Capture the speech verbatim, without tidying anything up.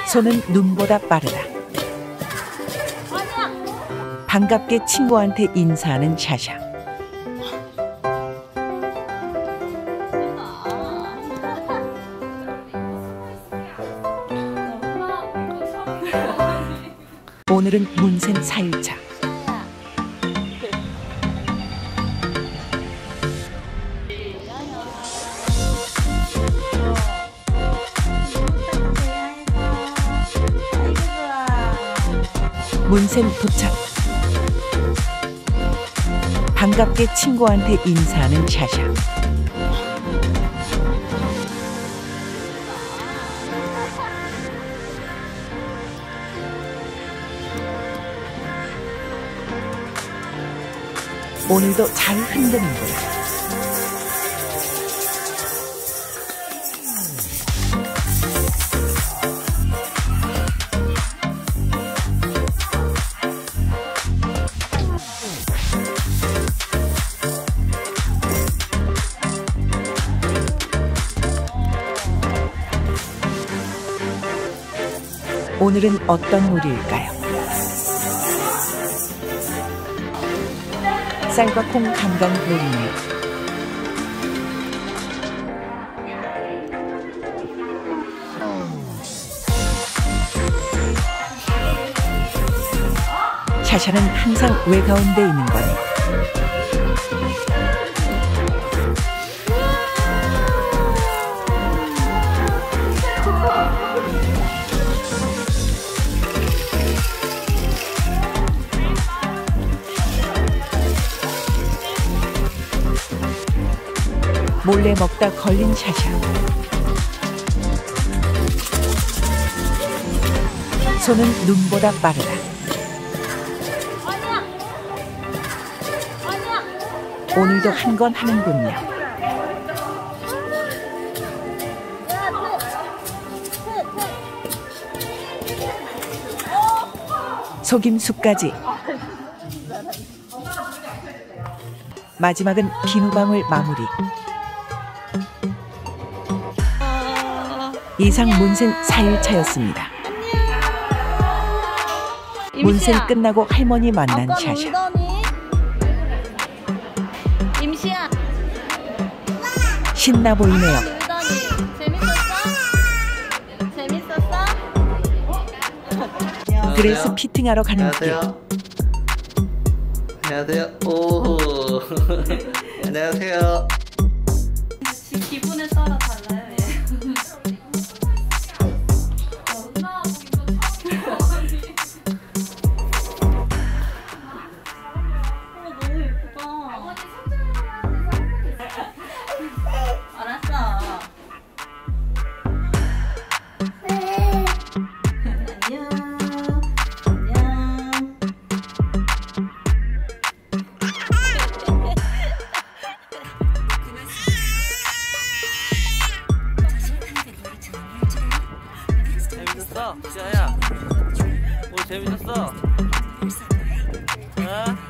손은 눈보다 빠르다. 반갑게 친구한테 인사하는 샤샤. 오늘은 문센 사 일차. 문센 도착. 반갑게 친구한테 인사하는 샤샤. 오늘도 잘 흔드는구나. 오늘은 어떤 요리일까요? 쌀과 콩 간장 요리네요. 샤샤는 항상 외가운데 있는 거니. 몰래 먹다 걸린 샤샤. 손은 눈보다 빠르다. 오늘도 한 건 하는군요. 속임수까지. 마지막은 비누방울 마무리. 이상 문센 사 일차였습니다. 문센 끝나고 할머니 만난 샤샤. 임시야. 신나 보이네요. 재밌었어? 재밌었어? 그래서 피팅하러 가는 길. 안녕하세요. 오. 안녕하세요. 기분에 따라 달라요. 재밌었어? 지아야. 오 재밌었어? 어?